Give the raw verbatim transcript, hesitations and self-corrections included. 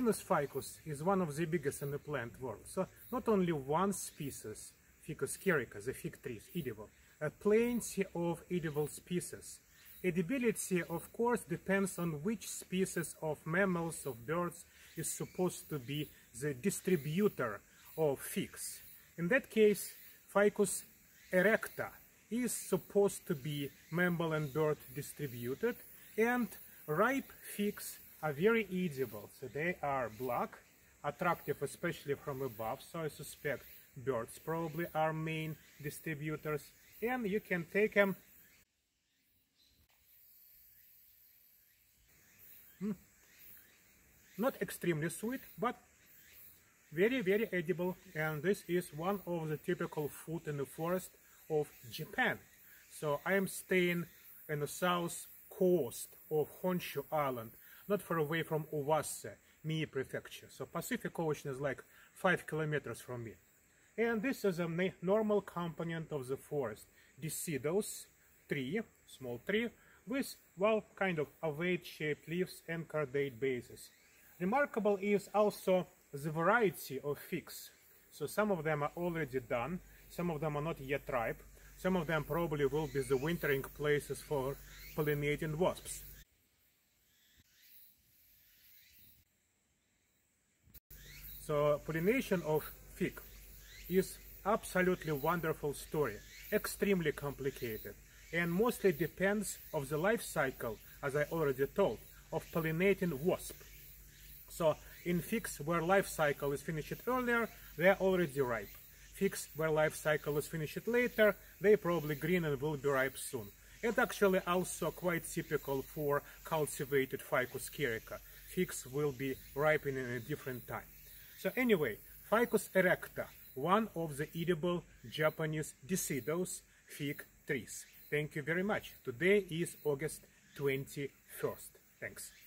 Pinus ficus is one of the biggest in the plant world. So not only one species, Ficus caerica, the fig tree, is edible, uh, plenty of edible species. Edibility, of course, depends on which species of mammals, of birds, is supposed to be the distributor of figs. In that case, Ficus erecta is supposed to be mammal and bird distributed, and ripe figs are very edible. So they are black, attractive especially from above, so I suspect birds probably are main distributors, and you can take them. Mm. Not extremely sweet, but very, very edible, and this is one of the typical food in the forest of Japan. So I am staying in the south coast of Honshu Island, not far away from Uwase, Mie Prefecture. So Pacific Ocean is like five kilometers from me. And this is a normal component of the forest, deciduous tree, small tree, with, well, kind of ovate-shaped leaves and cordate bases. Remarkable is also the variety of figs. So some of them are already done, some of them are not yet ripe, some of them probably will be the wintering places for pollinating wasps. So pollination of fig is absolutely wonderful story, extremely complicated, and mostly depends on the life cycle, as I already told, of pollinating wasp. So in figs where life cycle is finished earlier, they are already ripe. Figs where life cycle is finished later, they probably green and will be ripe soon. And actually also quite typical for cultivated Ficus caerica. Figs will be ripening in a different time. So anyway, Ficus erecta, one of the edible Japanese deciduous fig trees. Thank you very much. Today is August twenty-first. Thanks.